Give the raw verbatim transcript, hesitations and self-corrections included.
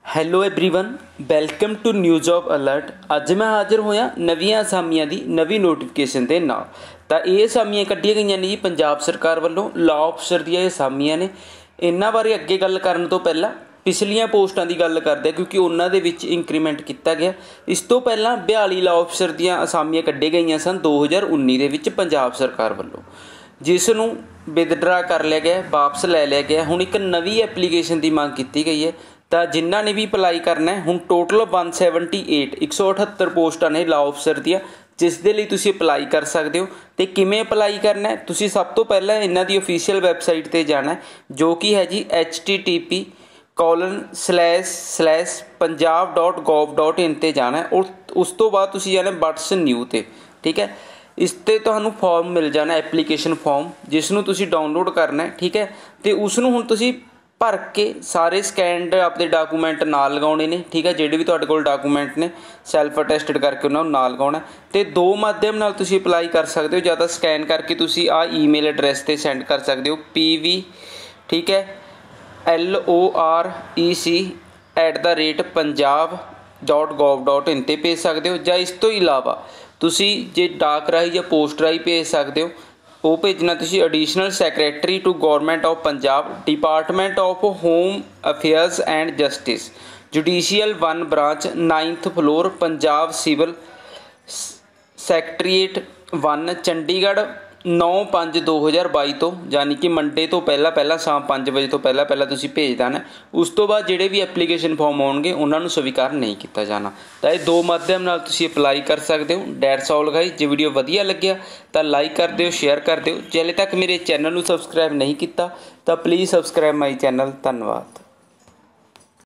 Hello everyone, welcome to news of alert. अज मैं हाजिर होया नवीं असामियां की नवी नोटिफिकेशन के नाल। तो ये असामियां कढ़िया गई ने जी पंजाब सरकार वालों लॉ अफसर दी असामियां ने। इन्हां बारे अगे गल करन तो पहला पिछलियां पोस्टां की गल करते हैं क्योंकि उन्होंने विच इंक्रीमेंट किया गया। इस तो पहला बयाली लॉ अफसर दी असामियां कढ़ी गई सन दो हज़ार उन्नी दे विच पंजाब सरकार वालों, जिसनों विदड्रा कर लिया गया, वापस लै लिया गया। हुण एक नवी एप्लीकेशन की मांग की गई है। तो जिन्हों ने भी अपलाई करना है, हुण टोटल वन सैवनटी एट एक सौ अठहत्तर पोस्टां ने लॉ अफसर दियां, जिस दे लई तुसीं अपलाई कर सकते हो। तो किवें अपलाई करना है, तुसीं सब तो पहला इन्हां दी ऑफिशियल वैबसाइट पर जाना है, जो कि है जी H T T P colon slash slash Punjab dot gov dot in पर जाना है। और उस तो बाद तुसीं जाना बट्स न्यू ते, ठीक है। इस ते तुहानूं फॉर्म मिल जाना एप्लीकेशन फॉर्म, जिसनूं तुसीं डाउनलोड करना है, ठीक है। तो उसनूं हुण तुसीं भर के सारे स्कैनड अपने डॉकूमेंट नाल लगाने ने, ठीक है। जिहड़े भी तुहाडे कोल डॉकूमेंट ने सैल्फ अटैस्टड करके उन्होंने नाल लगाना। तो दो माध्यम नाल तुसीं अपलाई कर सकते हो। ज़्यादा स्कैन करके तुसीं आ ईमेल एड्रैस ते सेंड कर सकते हो पी वी, ठीक है, L O R E C at the rate Punjab dot gov dot in ते भेज सकते हो। जां इस तो इलावा तुसीं जे डाक राही या पोस्ट राही भेज सकते हो। वो भेजना तुसीं additional secretary to government of Punjab department of home affairs and justice judicial one branch ninth floor Punjab civil secretariat one Chandigarh नौ पाँच दो हज़ार बाई तो, यानी कि मंडे तो पहला पहला शाम पाँच बजे तो पहला पहला तुसीं भेज देना। उस तो बाद जिहड़े भी एप्लीकेशन फॉर्म आउणगे उन्होंने स्वीकार नहीं किया जाना। तो ये दो माध्यम नाल तुसीं अपलाई कर सकते हो। That's all guys. जे वीडियो वधिया लग्या तो लाइक कर दिओ, शेयर कर दिओ। जे हाले तक मेरे चैनल नूं सबसक्राइब नहीं किया तो प्लीज़ सबसक्राइब माई चैनल। धन्यवाद।